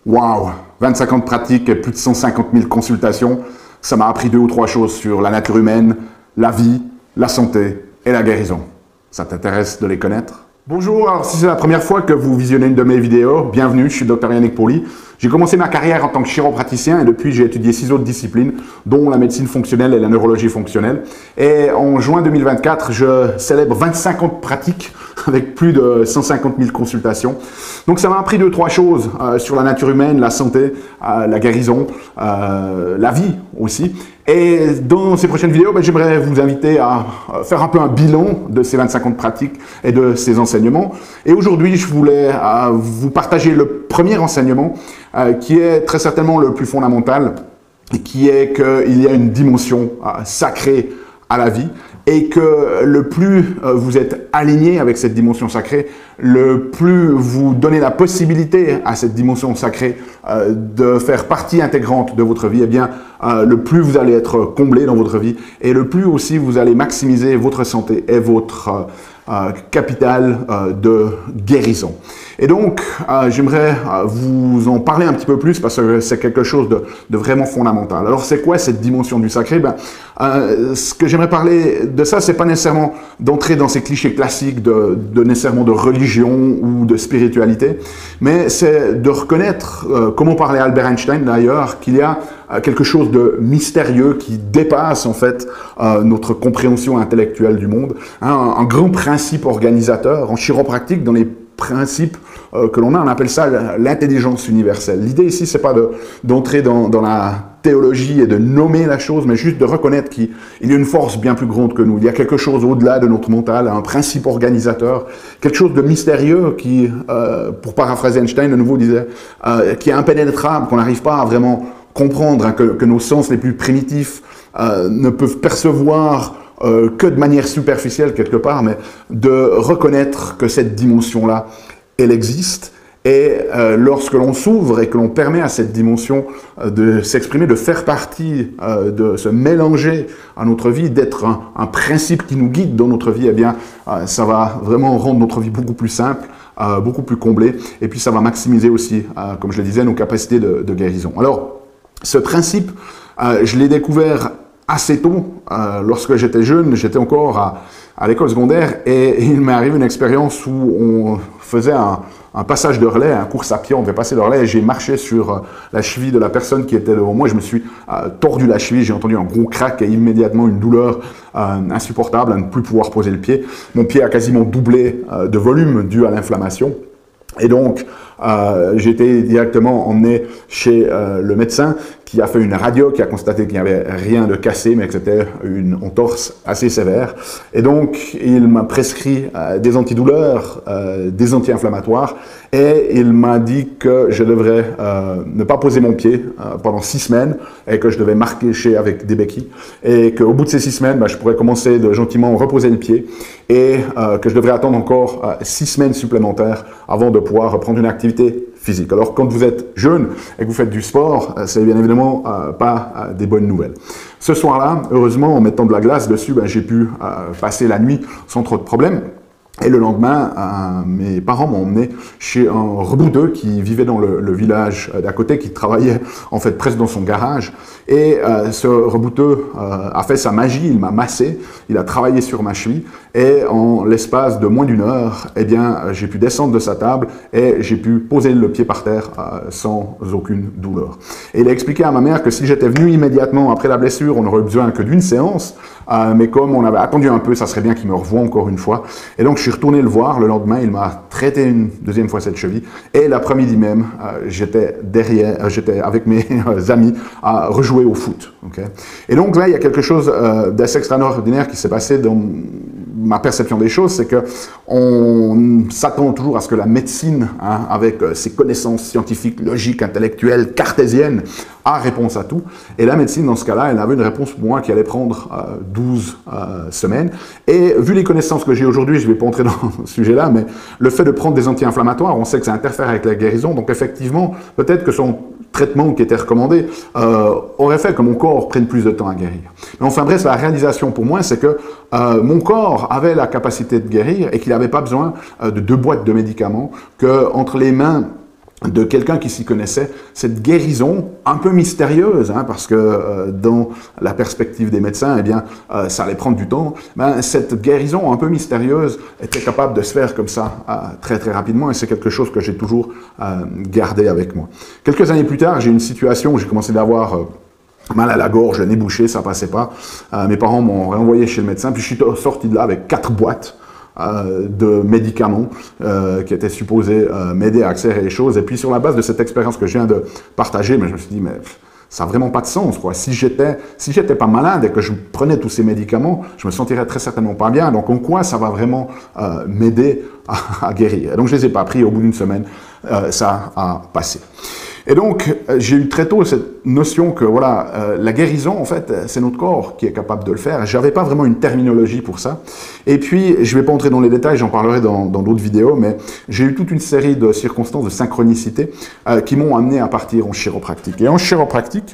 Waouh, 25 ans de pratique et plus de 150 000 consultations, ça m'a appris 2 ou 3 choses sur la nature humaine, la vie, la santé et la guérison. Ça t'intéresse de les connaître? Bonjour, alors si c'est la première fois que vous visionnez une de mes vidéos, bienvenue, je suis Dr Yannick Pauly. J'ai commencé ma carrière en tant que chiropraticien et depuis j'ai étudié 6 autres disciplines, dont la médecine fonctionnelle et la neurologie fonctionnelle. Et en juin 2024, je célèbre 25 ans de pratique avec plus de 150 000 consultations. Donc ça m'a appris 2 ou 3 choses sur la nature humaine, la santé, la guérison, la vie aussi. Et dans ces prochaines vidéos, j'aimerais vous inviter à faire un peu un bilan de ces 25 ans de pratique et de ces enseignements. Et aujourd'hui, je voulais vous partager le premier enseignement qui est très certainement le plus fondamental, qui est qu'il y a une dimension sacrée à la vie et que le plus vous êtes aligné avec cette dimension sacrée, le plus vous donnez la possibilité à cette dimension sacrée de faire partie intégrante de votre vie, eh bien, le plus vous allez être comblé dans votre vie et le plus aussi vous allez maximiser votre santé et votre capital de guérison. Et donc, j'aimerais vous en parler un petit peu plus parce que c'est quelque chose de vraiment fondamental. Alors, c'est quoi cette dimension du sacré? Ce que j'aimerais parler de ça, c'est pas nécessairement d'entrer dans ces clichés classiques nécessairement de religion ou de spiritualité, mais c'est de reconnaître, comme on parlait Albert Einstein d'ailleurs, qu'il y a quelque chose de mystérieux qui dépasse en fait notre compréhension intellectuelle du monde. Un grand principe organisateur en chiropratique, dans les principes que l'on a, on appelle ça l'intelligence universelle. L'idée ici, c'est pas d'entrer dans la théologie et de nommer la chose, mais juste de reconnaître qu'il y a une force bien plus grande que nous. Il y a quelque chose au-delà de notre mental, un principe organisateur, quelque chose de mystérieux qui, pour paraphraser Einstein, de nouveau disait, qui est impénétrable, qu'on n'arrive pas à vraiment comprendre, que nos sens les plus primitifs ne peuvent percevoir que de manière superficielle quelque part, mais de reconnaître que cette dimension-là, elle existe. Et lorsque l'on s'ouvre et que l'on permet à cette dimension de s'exprimer, de faire partie, de se mélanger à notre vie, d'être un principe qui nous guide dans notre vie, eh bien, ça va vraiment rendre notre vie beaucoup plus simple, beaucoup plus comblée, et puis ça va maximiser aussi, comme je le disais, nos capacités de guérison. Alors, ce principe, je l'ai découvert assez tôt, lorsque j'étais jeune, j'étais encore à l'école secondaire et il m'est arrivé une expérience où on faisait un passage de relais, un course à pied, on devait passer de relais et j'ai marché sur la cheville de la personne qui était devant moi. Je me suis tordu la cheville, j'ai entendu un gros crack et immédiatement une douleur insupportable à ne plus pouvoir poser le pied. Mon pied a quasiment doublé de volume dû à l'inflammation. Et donc, j'ai été directement emmené chez le médecin qui a fait une radio, qui a constaté qu'il n'y avait rien de cassé, mais que c'était une entorse assez sévère. Et donc, il m'a prescrit des antidouleurs, des anti-inflammatoires, et il m'a dit que je devrais ne pas poser mon pied pendant 6 semaines, et que je devais marcher avec des béquilles, et qu'au bout de ces 6 semaines, je pourrais commencer de gentiment reposer le pied, et que je devrais attendre encore 6 semaines supplémentaires avant de pouvoir reprendre une activité physique. Alors, quand vous êtes jeune et que vous faites du sport, c'est bien évidemment pas des bonnes nouvelles. Ce soir-là, heureusement, en mettant de la glace dessus, j'ai pu passer la nuit sans trop de problèmes. Et le lendemain, mes parents m'ont emmené chez un rebouteux qui vivait dans le village d'à côté, qui travaillait en fait presque dans son garage. Et ce rebouteux a fait sa magie, il m'a massé, il a travaillé sur ma cheville. Et en l'espace de moins d'1 heure, eh bien, j'ai pu descendre de sa table et j'ai pu poser le pied par terre sans aucune douleur. Et il a expliqué à ma mère que si j'étais venu immédiatement après la blessure, on n'aurait besoin que d'une séance. Mais comme on avait attendu un peu, ça serait bien qu'il me revoie encore une fois. Et donc, je suis retourné le voir. Le lendemain, il m'a traité une 2e fois cette cheville. Et l'après-midi même, j'étais avec mes amis à rejouer au foot. Okay. Et donc là, il y a quelque chose d'assez extraordinaire qui s'est passé dans ma perception des choses, c'est que on s'attend toujours à ce que la médecine, avec ses connaissances scientifiques, logiques, intellectuelles, cartésiennes, a réponse à tout. Et la médecine, dans ce cas-là, elle avait une réponse pour moi qui allait prendre 12 semaines. Et vu les connaissances que j'ai aujourd'hui, je ne vais pas entrer dans ce sujet-là, mais le fait de prendre des anti-inflammatoires, on sait que ça interfère avec la guérison. Donc effectivement, peut-être que son traitement qui était recommandé aurait fait que mon corps prenne plus de temps à guérir. Mais enfin bref, la réalisation pour moi, c'est que mon corps avait la capacité de guérir et qu'il n'avait pas besoin de 2 boîtes de médicaments, que entre les mains de quelqu'un qui s'y connaissait, cette guérison un peu mystérieuse, hein, parce que dans la perspective des médecins, eh bien, ça allait prendre du temps, ben, cette guérison un peu mystérieuse était capable de se faire comme ça très très rapidement, et c'est quelque chose que j'ai toujours gardé avec moi. Quelques années plus tard, j'ai eu une situation où j'ai commencé d'avoir mal à la gorge, le nez bouché, ça passait pas. Mes parents m'ont renvoyé chez le médecin, puis je suis sorti de là avec 4 boîtes de médicaments qui étaient supposés m'aider à accélérer les choses. Et puis sur la base de cette expérience que je viens de partager, mais je me suis dit, mais ça n'a vraiment pas de sens, quoi. Si j'étais pas malade et que je prenais tous ces médicaments, je me sentirais très certainement pas bien. Donc en quoi ça va vraiment m'aider à guérir? Et donc je les ai pas pris. Au bout d'une semaine, ça a passé. Et donc, j'ai eu très tôt cette notion que, voilà, la guérison, en fait, c'est notre corps qui est capable de le faire. Je n'avais pas vraiment une terminologie pour ça. Et puis, je ne vais pas entrer dans les détails, j'en parlerai dans d'autres vidéos, mais j'ai eu toute une série de circonstances, de synchronicité, qui m'ont amené à partir en chiropractique. Et en chiropractique,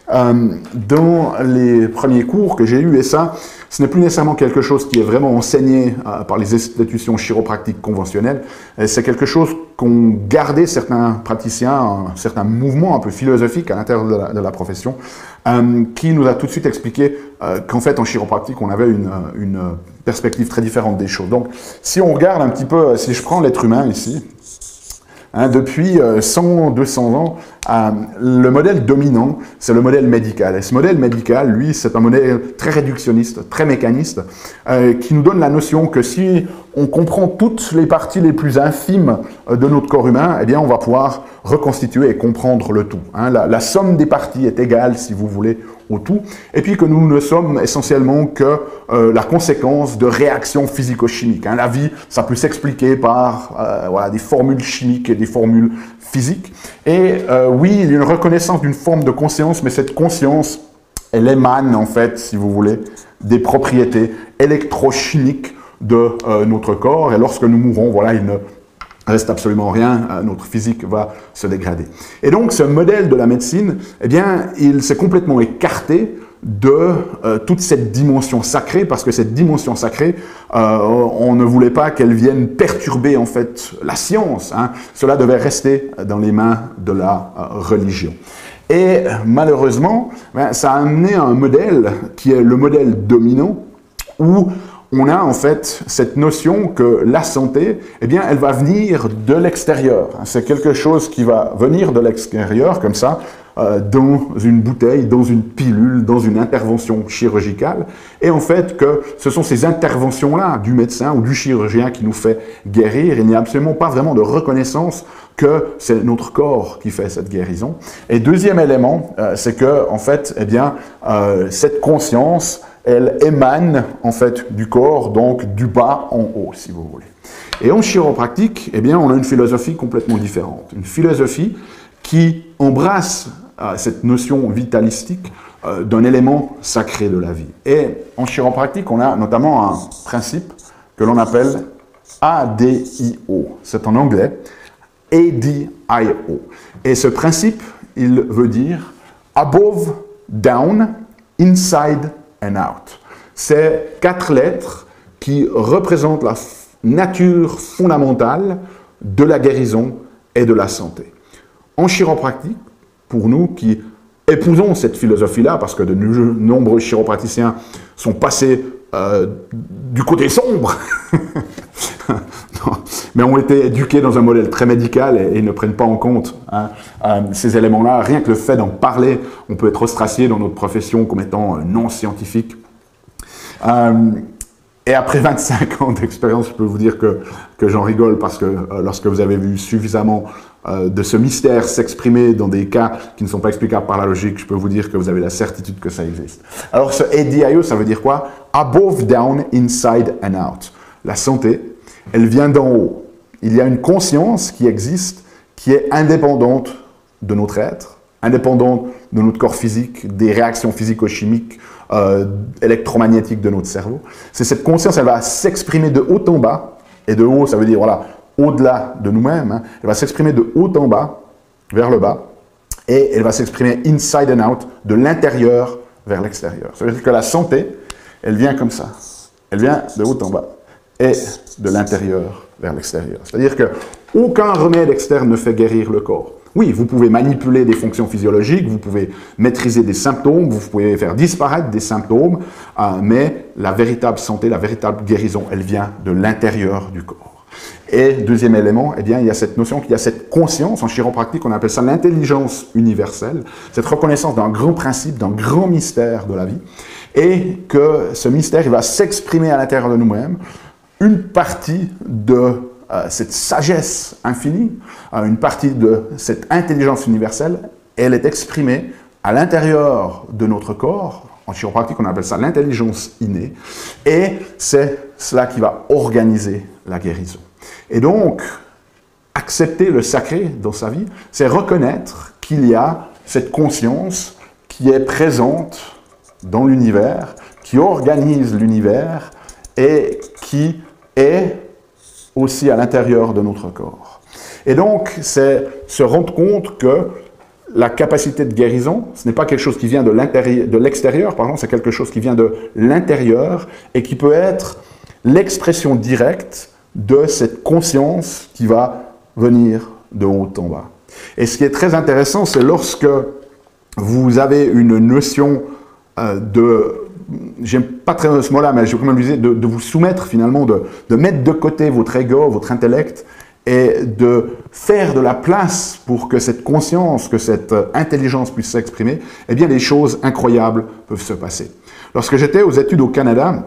dans les premiers cours que j'ai eus, et ça, ce n'est plus nécessairement quelque chose qui est vraiment enseigné par les institutions chiropratiques conventionnelles, c'est quelque chose qu'ont gardé certains praticiens, certains mouvements un peu philosophiques à l'intérieur de la profession, qui nous a tout de suite expliqué qu'en fait en chiropratique on avait une perspective très différente des choses. Donc si on regarde un petit peu, si je prends l'être humain ici, hein, depuis 100-200 ans, le modèle dominant, c'est le modèle médical. Et ce modèle médical, lui, c'est un modèle très réductionniste, très mécaniste, qui nous donne la notion que si on comprend toutes les parties les plus infimes de notre corps humain, eh bien, on va pouvoir reconstituer et comprendre le tout. Hein. La somme des parties est égale, si vous voulez, au tout. Et puis que nous ne sommes essentiellement que la conséquence de réactions physico-chimiques. Hein. La vie, ça peut s'expliquer par voilà, des formules chimiques et des formules physiques. Et oui, il y a une reconnaissance d'une forme de conscience, mais cette conscience, elle émane, en fait, si vous voulez, des propriétés électrochimiques de notre corps. Et lorsque nous mourons, voilà, il ne reste absolument rien, notre physique va se dégrader. Et donc, ce modèle de la médecine, eh bien, il s'est complètement écarté de toute cette dimension sacrée, parce que cette dimension sacrée, on ne voulait pas qu'elle vienne perturber en fait la science. Hein. Cela devait rester dans les mains de la religion. Et malheureusement, ben, ça a amené à un modèle qui est le modèle dominant, où on a en fait cette notion que la santé, eh bien, elle va venir de l'extérieur. C'est quelque chose qui va venir de l'extérieur, comme ça, dans une bouteille, dans une pilule, dans une intervention chirurgicale. Et en fait, que ce sont ces interventions-là du médecin ou du chirurgien qui nous fait guérir. Il n'y a absolument pas vraiment de reconnaissance que c'est notre corps qui fait cette guérison. Et deuxième élément, c'est que, en fait, eh bien, cette conscience, elle émane en fait du corps, donc du bas en haut, si vous voulez. Et en chiropractique, eh bien, on a une philosophie complètement différente. Une philosophie qui embrasse cette notion vitalistique d'un élément sacré de la vie. Et en chiropractique, on a notamment un principe que l'on appelle ADIO. C'est en anglais, ADIO. Et ce principe, il veut dire above, down, inside and out. C'est 4 lettres qui représentent la nature fondamentale de la guérison et de la santé. En chiropractique, pour nous qui épousons cette philosophie-là, parce que de nombreux chiropraticiens sont passés du côté sombre, mais ont été éduqués dans un modèle très médical et ne prennent pas en compte ces éléments-là. Rien que le fait d'en parler, on peut être ostracié dans notre profession comme étant non scientifique. Et après 25 ans d'expérience, je peux vous dire que j'en rigole, parce que lorsque vous avez vu suffisamment de ce mystère s'exprimer dans des cas qui ne sont pas explicables par la logique, je peux vous dire que vous avez la certitude que ça existe. Alors ce ADIO, ça veut dire quoi? Above, down, inside and out. La santé, elle vient d'en haut. Il y a une conscience qui existe, qui est indépendante de notre être, indépendante de notre corps physique, des réactions physico-chimiques, électromagnétiques de notre cerveau. C'est cette conscience, elle va s'exprimer de haut en bas, et de haut, ça veut dire, voilà, au-delà de nous-mêmes, hein. Elle va s'exprimer de haut en bas, vers le bas, et elle va s'exprimer inside and out, de l'intérieur vers l'extérieur. Ça veut dire que la santé, elle vient comme ça. Elle vient de haut en bas, et de l'intérieur vers l'extérieur. C'est-à-dire que Aucun remède externe ne fait guérir le corps. Oui, vous pouvez manipuler des fonctions physiologiques, vous pouvez maîtriser des symptômes, vous pouvez faire disparaître des symptômes, mais la véritable santé, la véritable guérison, elle vient de l'intérieur du corps. Et deuxième élément, eh bien, il y a cette notion qu'il y a cette conscience, en chiropractique, on appelle ça l'intelligence universelle, cette reconnaissance d'un grand principe, d'un grand mystère de la vie, et que ce mystère, il va s'exprimer à l'intérieur de nous-mêmes. Une partie de cette sagesse infinie, une partie de cette intelligence universelle, elle est exprimée à l'intérieur de notre corps. En chiropractique, on appelle ça l'intelligence innée. Et c'est cela qui va organiser la guérison. Et donc, accepter le sacré dans sa vie, c'est reconnaître qu'il y a cette conscience qui est présente dans l'univers, qui organise l'univers et qui est aussi à l'intérieur de notre corps. Et donc, c'est se rendre compte que la capacité de guérison, ce n'est pas quelque chose qui vient de l'extérieur, pardon, c'est quelque chose qui vient de l'intérieur et qui peut être l'expression directe de cette conscience qui va venir de haut en bas. Et ce qui est très intéressant, c'est lorsque vous avez une notion j'aime pas très ce mot-là, mais je vais quand même l'utiliser, de vous soumettre finalement, de mettre de côté votre ego, votre intellect, et de faire de la place pour que cette conscience, que cette intelligence puisse s'exprimer, eh bien, des choses incroyables peuvent se passer. Lorsque j'étais aux études au Canada,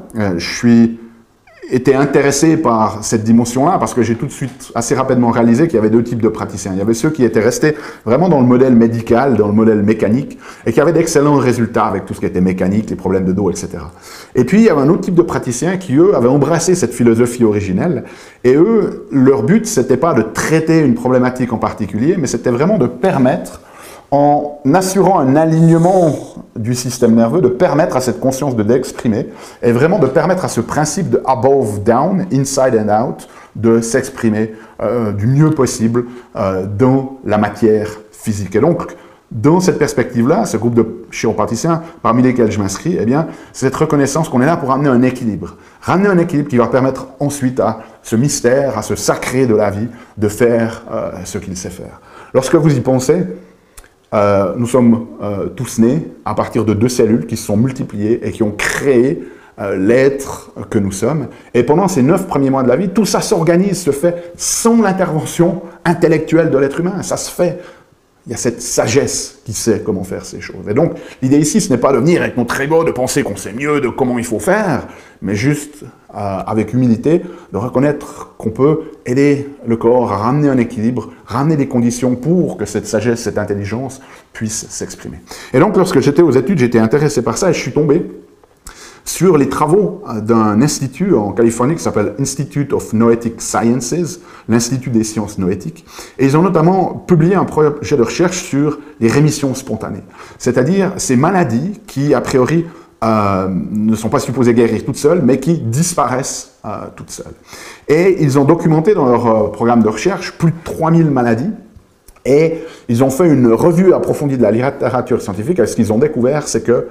été intéressé par cette dimension-là parce que j'ai tout de suite, assez rapidement réalisé qu'il y avait deux types de praticiens. Il y avait ceux qui étaient restés vraiment dans le modèle médical, dans le modèle mécanique, et qui avaient d'excellents résultats avec tout ce qui était mécanique, les problèmes de dos, etc. Et puis, il y avait un autre type de praticiens qui, eux, avaient embrassé cette philosophie originelle, et eux, leur but, c'était pas de traiter une problématique en particulier, mais c'était vraiment de permettre, en assurant un alignement du système nerveux, de permettre à cette conscience d'exprimer, et vraiment de permettre à ce principe de above, down, inside and out, de s'exprimer du mieux possible dans la matière physique. Et donc, dans cette perspective-là, ce groupe de chiropraticiens, parmi lesquels je m'inscris, eh bien, c'est cette reconnaissance qu'on est là pour amener un équilibre. Ramener un équilibre qui va permettre ensuite à ce mystère, à ce sacré de la vie, de faire ce qu'il sait faire. Lorsque vous y pensez, nous sommes tous nés à partir de deux cellules qui se sont multipliées et qui ont créé l'être que nous sommes. Et pendant ces 9 premiers mois de la vie, tout ça s'organise, se fait sans l'intervention intellectuelle de l'être humain. Ça se fait. Il y a cette sagesse qui sait comment faire ces choses. Et donc, l'idée ici, ce n'est pas de venir avec notre ego, de penser qu'on sait mieux de comment il faut faire, mais juste, avec humilité, de reconnaître qu'on peut aider le corps à ramener un équilibre, ramener des conditions pour que cette sagesse, cette intelligence puisse s'exprimer. Et donc, lorsque j'étais aux études, j'étais intéressé par ça et je suis tombé sur les travaux d'un institut en Californie qui s'appelle Institute of Noetic Sciences, l'Institut des sciences noétiques, et ils ont notamment publié un projet de recherche sur les rémissions spontanées, c'est-à-dire ces maladies qui, a priori, ne sont pas supposées guérir toutes seules, mais qui disparaissent toutes seules. Et ils ont documenté dans leur programme de recherche plus de 3000 maladies, et ils ont fait une revue approfondie de la littérature scientifique, et ce qu'ils ont découvert, c'est que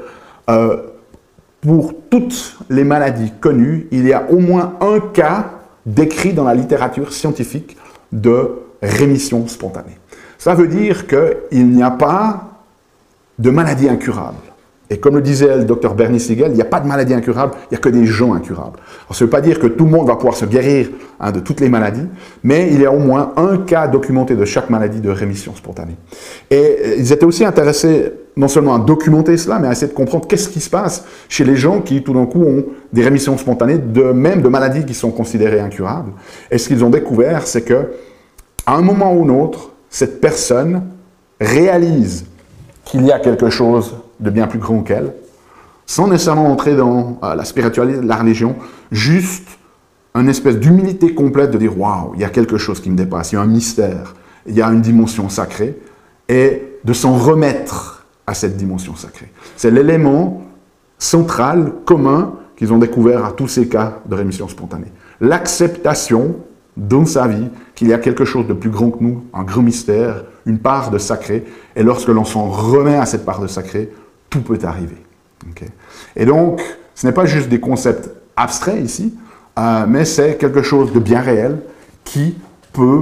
pour toutes les maladies connues, il y a au moins un cas décrit dans la littérature scientifique de rémission spontanée. Ça veut dire qu'il n'y a pas de maladie incurable. Et comme le disait le docteur Bernie Siegel, il n'y a pas de maladie incurable, il n'y a que des gens incurables. Alors, ça ne veut pas dire que tout le monde va pouvoir se guérir de toutes les maladies, mais il y a au moins un cas documenté de chaque maladie de rémission spontanée. Et ils étaient aussi intéressés non seulement à documenter cela, mais à essayer de comprendre qu'est-ce qui se passe chez les gens qui, tout d'un coup, ont des rémissions spontanées, même de maladies qui sont considérées incurables. Et ce qu'ils ont découvert, c'est que, à un moment ou un autre, cette personne réalise qu'il y a quelque chose de bien plus grand qu'elle, sans nécessairement entrer dans la spiritualité, la religion, juste une espèce d'humilité complète de dire « Waouh, il y a quelque chose qui me dépasse, il y a un mystère, il y a une dimension sacrée », et de s'en remettre à cette dimension sacrée. C'est l'élément central, commun, qu'ils ont découvert à tous ces cas de rémission spontanée. L'acceptation dans sa vie qu'il y a quelque chose de plus grand que nous, un grand mystère, une part de sacré, et lorsque l'on s'en remet à cette part de sacré, tout peut arriver. Okay? Et donc, ce n'est pas juste des concepts abstraits ici, mais c'est quelque chose de bien réel qui peut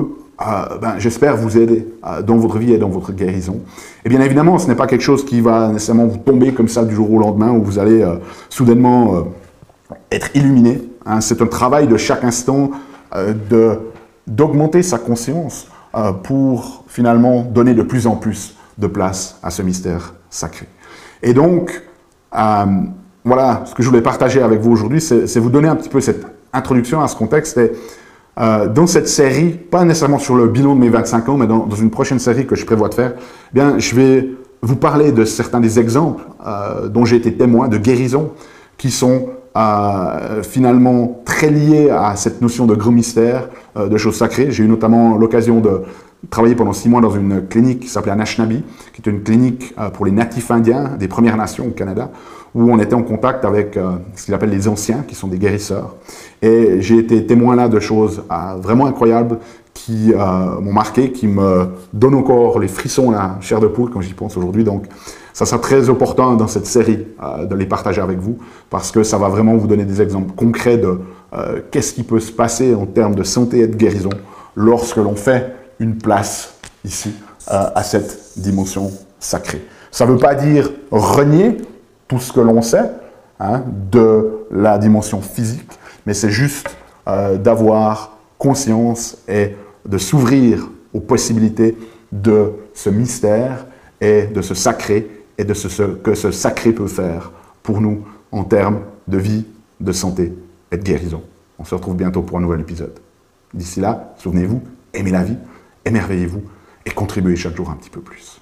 j'espère vous aider dans votre vie et dans votre guérison. Et bien évidemment, ce n'est pas quelque chose qui va nécessairement vous tomber comme ça du jour au lendemain, où vous allez soudainement être illuminé. Hein. C'est un travail de chaque instant d'augmenter sa conscience pour finalement donner de plus en plus de place à ce mystère sacré. Et donc, voilà, ce que je voulais partager avec vous aujourd'hui, c'est vous donner un petit peu cette introduction à ce contexte. Et dans cette série, pas nécessairement sur le bilan de mes 25 ans, mais dans une prochaine série que je prévois de faire, eh bien, je vais vous parler de certains des exemples dont j'ai été témoin de guérison qui sont finalement très liés à cette notion de gros mystère, de choses sacrées. J'ai eu notamment l'occasion de travailler pendant 6 mois dans une clinique qui s'appelait Anishinaabe, qui est une clinique pour les natifs indiens des Premières Nations au Canada, où on était en contact avec ce qu'ils appellent les anciens, qui sont des guérisseurs. Et j'ai été témoin là de choses vraiment incroyables qui m'ont marqué, qui me donnent encore les frissons, la chair de poule quand j'y pense aujourd'hui. Donc, ça sera très opportun dans cette série de les partager avec vous, parce que ça va vraiment vous donner des exemples concrets de qu'est-ce qui peut se passer en termes de santé et de guérison lorsque l'on fait une place ici à cette dimension sacrée. Ça ne veut pas dire renier tout ce que l'on sait de la dimension physique, mais c'est juste d'avoir conscience et de s'ouvrir aux possibilités de ce mystère et de ce sacré et de ce que ce sacré peut faire pour nous en termes de vie, de santé et de guérison. On se retrouve bientôt pour un nouvel épisode. D'ici là, souvenez-vous, aimez la vie, émerveillez-vous et contribuez chaque jour un petit peu plus.